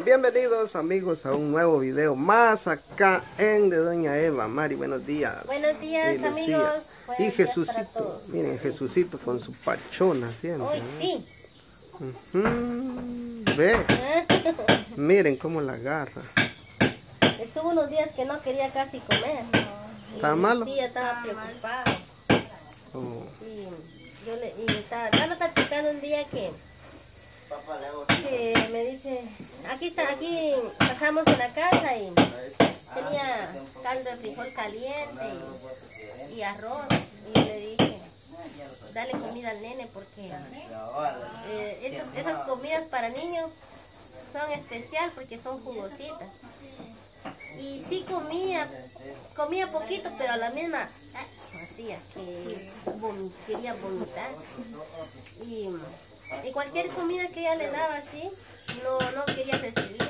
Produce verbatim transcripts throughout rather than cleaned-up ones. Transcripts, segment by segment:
Bienvenidos amigos a un nuevo video más acá en de Doña Eva. Mari, buenos días. Buenos días, y amigos. Buenos y Jesucito, miren, Jesucito con su pachona siempre. Hoy sí. Uh-huh. Ve, miren cómo la agarra. Estuvo unos días que no quería casi comer. ¿Estaba malo? Sí, estaba preocupado. Oh. Y yo le y estaba, estaba platicando un día que, que me dice, aquí está, aquí pasamos en la casa y tenía caldo de frijol caliente y, y arroz. Y le dije, dale comida al nene porque eh, esas, esas comidas para niños son especiales porque son jugositas. Y sí comía, comía poquito, pero a la misma hacía que vom, quería vomitar. Y, y cualquier comida que ella le daba así, no, no quería recibir.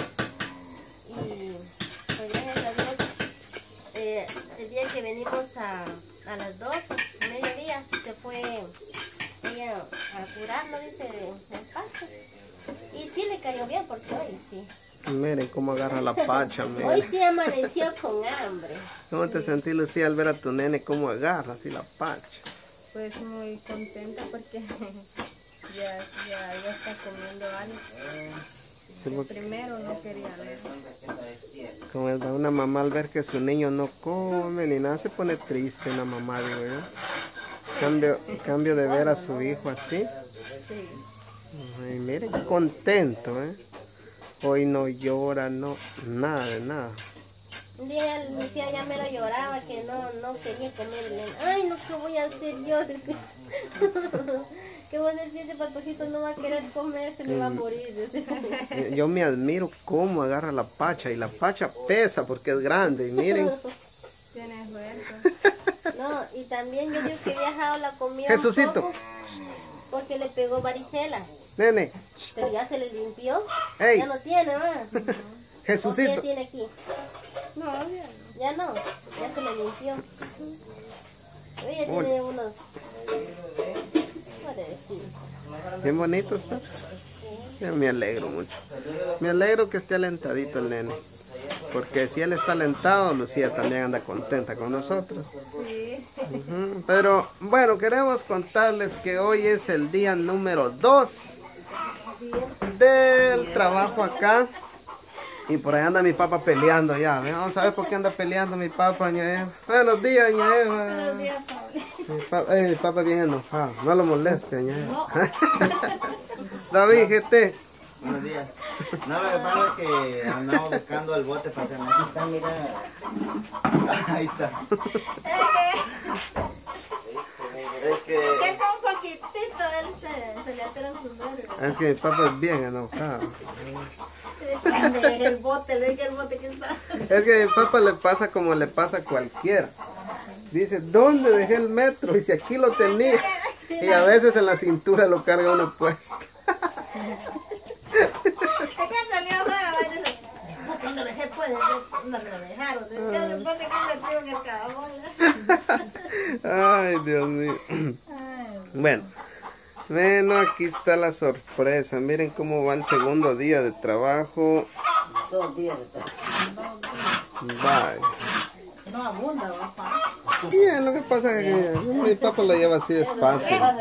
Y pues gracias a Dios, eh, el día que venimos a, a las doce, mediodía, se fue ella a curarlo, dice, el pacho. Y sí le cayó bien porque hoy sí. Miren cómo agarra la pacha, miren. Hoy sí amaneció con hambre. ¿Cómo te sentís, Lucía, al ver a tu nene cómo agarra así la pacha? Pues muy contenta porque ya, ya, ya está comiendo algo. Sí, El primero no quería ver. Como es una mamá al ver que su niño no come ni nada, se pone triste una mamá, digo yo. Cambio, cambio de ver a su hijo así. Sí. Ay, miren, contento, ¿eh? Hoy no llora, no, nada de nada. Un día Lucía ya me lo lloraba, que no, no quería comer el nene. Ay, no, ¿qué voy a hacer yo? Decía. ¿Qué voy a decir? Este patojito no va a querer comer, se le va a morir. Decía. Yo me admiro cómo agarra la pacha, y la pacha pesa porque es grande, y miren. Tienes suerte. No, y también yo digo que he viajado la comida Jesucito. un poco porque le pegó varicela. Nene. Pero ya se le limpió. Ey. Ya no tiene más. Jesucito. ¿Qué tiene aquí? No, ya no. Ya no, ya se le limpió. Ella Uy. tiene unos... ¿Puede decir? Bien bonito está. Yo me alegro mucho. Me alegro que esté alentadito el nene. Porque si él está alentado, Lucía también anda contenta con nosotros. Sí. Uh-huh. Pero bueno, queremos contarles que hoy es el día número dos del trabajo acá. Y por ahí anda mi papá peleando ya. Vamos a ver por qué anda peleando mi papá, doña Eva. Buenos días, doña Eva. Buenos días, Pablo. Mi papá, eh, mi papá bien enojado. No lo moleste, doña Eva. David, ¿qué te? Buenos días. No, lo que pasa es que andamos buscando el bote para hacer. Aquí está, mira. Ahí está. Es que... Que con un poquitito él se, se le alteran sus nervios. Es que mi papá es bien enojado. El bote, le dije el bote que está. Es que a mi papá le pasa como le pasa a cualquiera. Dice, ¿dónde dejé el metro? Y si aquí lo tenía. Y a veces en la cintura lo carga uno puesto. Cuando dejé pues, no me lo dejaron. Después de que me en el cajón. Ay, Dios mío. Bueno, bueno, aquí está la sorpresa. Miren cómo va el segundo día de trabajo. Dos días de trabajo. Bye. No abunda, papá. Bien, lo que pasa es que mi papá lo lleva así despacio. Eso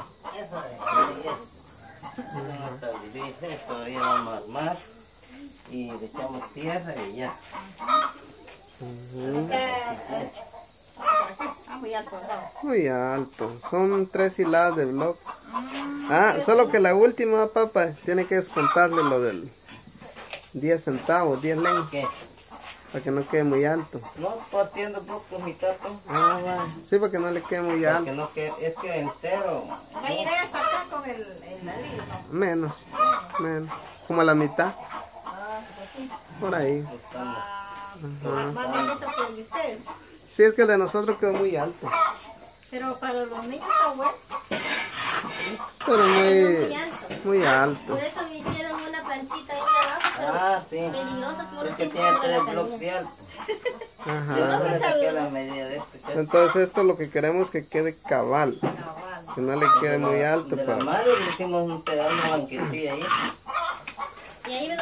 es, todavía vamos a armar y le echamos tierra y ya. Uh-huh. Ah, muy alto, ¿no? Muy alto. Son tres hiladas de bloque. Ah, solo que la última, papá, tiene que descontarle lo del diez centavos, diez leñas, ¿Qué? para que no quede muy alto. No, partiendo poco mi tato. Ah, va. Sí, para que no le quede muy Para alto. que no quede, es que entero. Va a ir hasta acá con el, el nariz, ¿no? Menos, menos. Como a la mitad. Ah, pues sí. Por ahí. Buscando. Ajá. Más bien esto que el de ustedes. Sí, es que el de nosotros quedó muy alto. Pero para los niños está bueno. Pero Muy muy, alto. muy alto. Por eso me hicieron una planchita ahí abajo, pero Ah, sí. peligroso que uno Es que siempre tiene la tres bloques tenía. de alto. Yo Ajá. no le saqué la medida de este. chacho. Entonces esto lo que queremos es que quede cabal. Que no le quede muy alto. De la Para... madre le hicimos un pedazo de banquetilla ahí. Y ahí me lo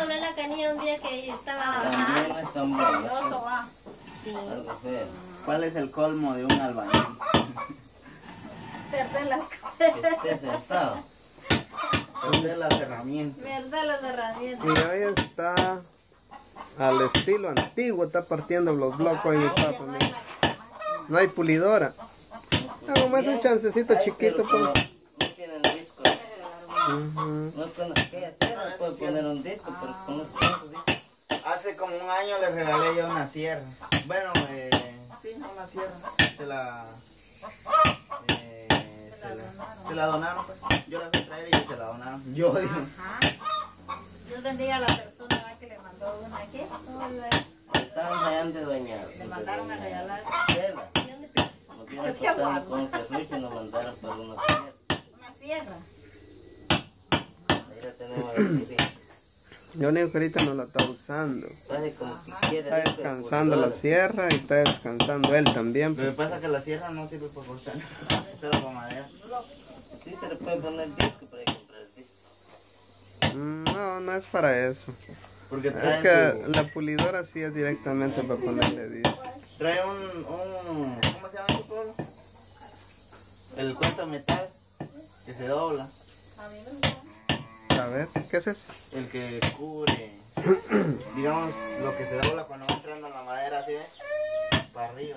doblé la canilla un día que estaba... También no es tan bueno. Otro va. Sí. Algo feo. ¿Cuál es el colmo de un albañil? Perder las Que esté sentado. Perder las herramientas. Perder las herramientas. Y hoy está al estilo antiguo, está partiendo los blocos en el papo. Mira. No hay pulidora. Ah, como es un chancecito chiquito. Pues. No tienen disco. Ujú. No con aquella sierra puede poner un disco, pero con los chancos, ¿sí? Hace como un año le regalé yo una sierra. Bueno, eh, sí, una sierra. Se la, eh, se la, se la donaron, pues. Yo la fui a traer y ellos se la donaron. Yo digo. Dios bendiga a la persona ¿verdad? Que le mandó una aquí. Estaban ensayando de doña. Le mandaron a regalar Sierra. Nos vieron cortando con serrucho y nos mandaron para una sierra. una sierra. Ahí la tenemos aquí. Yo único que ahorita no la está usando. Parece como que quiere. Está descansando la sierra y está descansando él también. Lo que Pues. pasa es que la sierra no sirve para cortar. Solo para madera. Sí se le puede poner disco, pero hay que comprar el disco. Mm, No, no es para eso. Porque Es trae, que su- la pulidora sí es directamente para ponerle disco. trae un, un... ¿Cómo se llama ese pueblo? El cuento metal que se dobla. A mí me gusta. A ver, ¿qué es eso? El que cubre, digamos, lo que se dobla cuando va entrando en la madera así, ¿eh? Para arriba.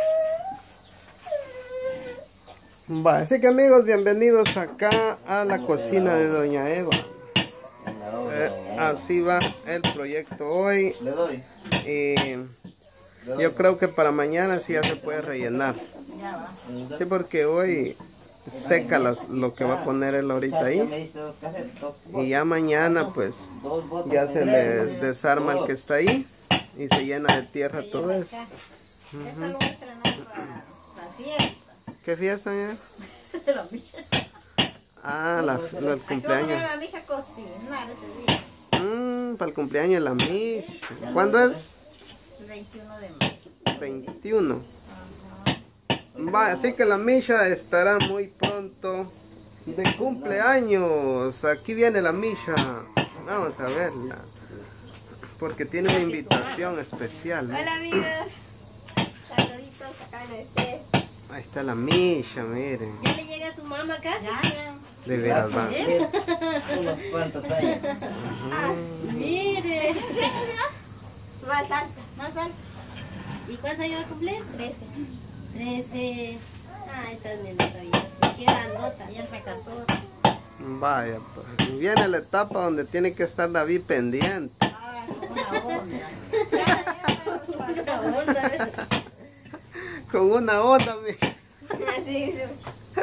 Va, así que amigos, bienvenidos acá a la cocina de Doña Eva. En la obra, Eh, ¿eh? así va el proyecto hoy. Le doy. Y Le doy. yo creo que para mañana sí ya se puede rellenar. Ya va. Sí, porque hoy seca las- lo que va a poner él ahorita ahí. Me diste dos casetas, dos Y ya mañana pues dos botes ya de se grano. le desarma el que está ahí y se llena de tierra todo eso. Esa lo voy a estrenar para la fiesta. ¿Qué fiesta ya? De la mija. Ah, la, la- el Hay que poner cumpleaños. a la mija a cocinar ese día. Mm, para el cumpleaños de la Mish. ¿Cuándo es? El veintiuno de mayo. veintiuno. Va, así que la Misha estará muy pronto de cumpleaños. Aquí viene la Misha. Vamos a verla. Porque tiene una invitación especial. ¿no? Hola amigos. Saluditos acá en este. Ahí está la Misha, miren. ¿Ya le llega a su mamá acá? Ya, ya. De veras va. Unos cuantos años. Mire. Más alto, más alto. ¿Y cuántos años va a cumplir? Trece. Trece. Ah, esta es nena todavía. Me queda andota. Ya entre catorce. Vaya, pues. Viene la etapa donde tiene que estar David pendiente. Ah, como una onda. Ya, ya, ya. Una onda. Con una onda, Misha. Sí, sí.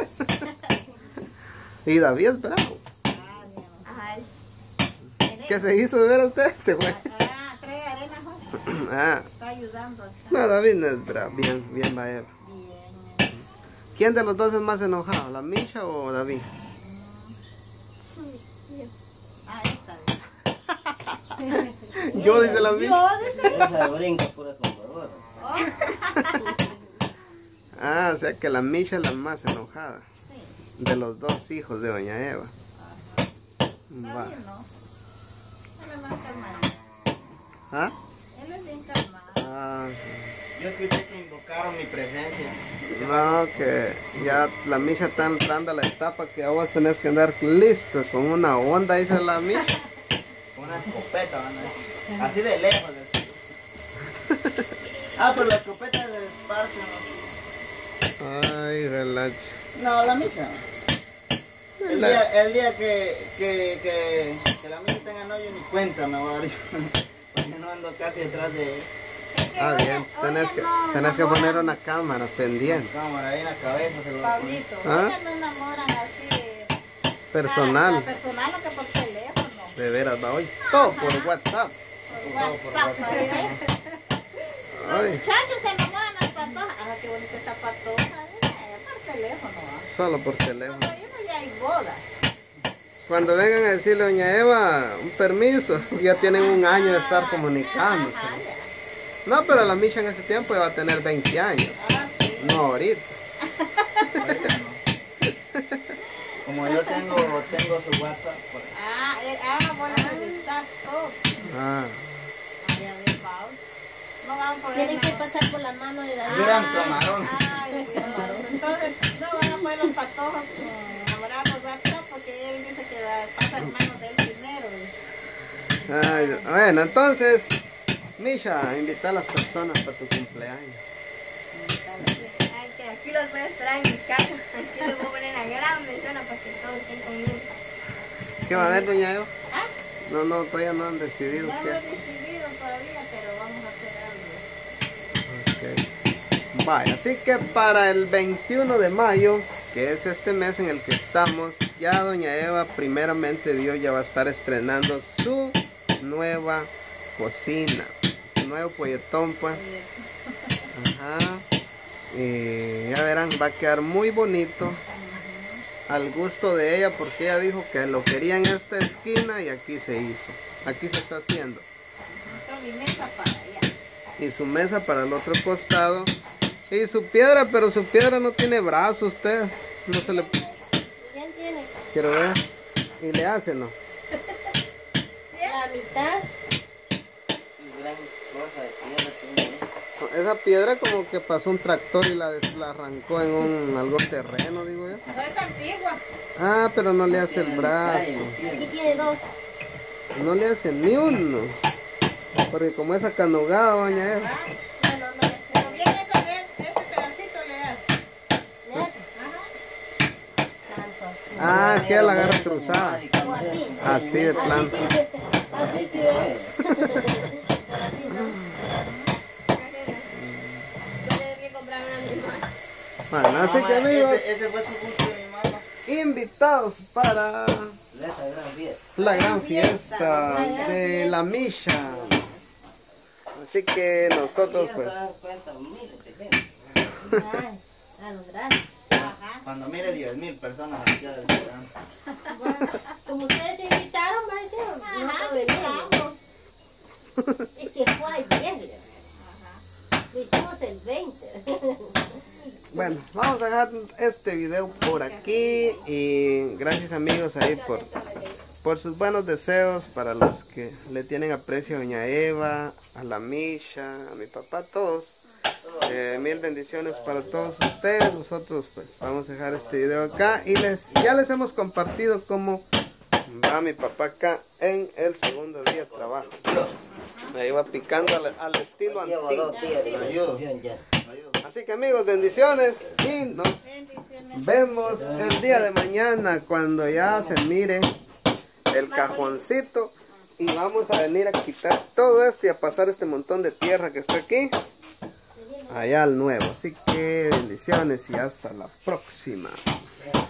Y David es bravo. Ay. ¿Qué se hizo de ver a usted? Se fue. Ah, trae arena, Juan. Ah, Está ayudando acá. no, David no es bravo. Bien, bien va él. Bien. ¿Quién de los dos es más enojado, la Misha o David? Ah, está bien. Yo, dice la Misha. Yo, dice. Esa brinca pura conservadora. Ah, o sea que la Misha es la más enojada Sí. de los dos hijos de Doña Eva. Va. David no. Él es más calmado. ¿Ah? Él es bien calmado. Ah, Yo escuché que invocaron mi presencia. no, que ya la Misha está entrando a la etapa que a vos tenés que andar listos con una onda, dice la Misha. Una escopeta, ¿no? Así de lejos. así. Ah, pero la escopeta es de despacio, ¿no? Ay, relacho. No, la misa. El La- día, el día que, que, que, que la misa tenga novio ni cuenta me voy a dar yo. Porque no ando casi detrás de él. Ah, bien, tenés que, tenés que poner una cámara pendiente, Cámara ahí en la cabeza se lo voy a poner. Pablito, ¿Ah? ellas no enamoran así de... personal. Ah, personal o que por teléfono. De veras, va hoy. Todo por WhatsApp. Por WhatsApp. ¿eh? Los Ay, muchachos se enamoran las patojas. Ah, qué bonita esta patoja. eh, Por teléfono. ¿ah? solo por teléfono. Cuando uno ya hay boda. Cuando vengan a decirle a Doña Eva un permiso, ya tienen un año de estar comunicándose. Ajá, ya. No, pero la Misha en ese tiempo ya va a tener veinte años. Ah, sí. No ahorita. Ahorita no. Como yo tengo, tengo su WhatsApp, pues, Ah, eh, ah, bueno, revisar todo. Ah. Allá de Pau. No van a poder Tienen que nada. pasar por la mano de David. Gran camarón. Ay, Dios. Entonces no van a poder los patojos lograrlos rápido porque él dice que da- pasa en manos de él primero. Ay, bueno, entonces, Misha, invita a las personas para tu cumpleaños. Ay, que aquí los voy a esperar en mi casa. Aquí les voy a poner la gran mesona para que todos estén conmigo. ¿Qué va a haber, doña Eva? ¿Ah? No, no, todavía no han decidido No lo he qué. decidido todavía, pero vamos a hacer algo. Ok. Vaya, así que para el veintiuno de mayo, que es este mes en el que estamos, ya doña Eva, primeramente Dios, ya va a estar estrenando su nueva cocina, su nuevo polletón, pues. Ajá. Y ya verán, va a quedar muy bonito, al gusto de ella, porque ella dijo que lo quería en esta esquina y aquí se hizo, aquí se está haciendo. Entonces mi mesa para allá. Y su mesa para el otro costado. Y su piedra, pero su piedra no tiene brazo usted. No se le... Ya tiene Quiero ver. Y le hace, ¿no? la mitad. Gran cosa de piedra tiene. Esa piedra como que pasó un tractor y la, des- la arrancó en un algún terreno, digo yo. No es antigua. Ah, pero no le hace el brazo. Aquí tiene dos. No le hace ni uno. Porque como es acanugada, doña Eva. ¿Ah? No, no, no le Pero bien eso de este pedacito le das. ¿Le hace? Ajá. Tanto así. Ah, es que ella la agarra cruzada. O así. Así de plano. Así sí. Así sí, ¿eh? Pero así no. Yo tengo que comprar una misma. Bueno, así Mamá, que amigos, Ese, ese fue su gusto de mi mamá. invitados para Esa gran fiesta. la gran fiesta de la Misha. Así que nosotros pues Ay, a los grandes. Ajá. Cuando mire diez mil personas aquí del programa. Como ustedes se invitaron, va a decir, Ajá, nosotros pues venimos. vamos. Es que fue ayer, mira. Lo hicimos el veinte. bueno, vamos a dejar este video por aquí y gracias amigos ahí por, por sus buenos deseos para los que le tienen aprecio a doña Eva, a la Misha, a mi papá, a todos. Eh, mil bendiciones para todos ustedes. Nosotros pues vamos a dejar este video acá y les ya les hemos compartido cómo va mi papá acá en el segundo día de trabajo. Me iba picando al, al estilo antiguo. Lo ayudo. Así que amigos, bendiciones y nos vemos el día de mañana cuando ya se mire el cajoncito y vamos a venir a quitar todo esto y a pasar este montón de tierra que está aquí allá al nuevo. Así que bendiciones y hasta la próxima.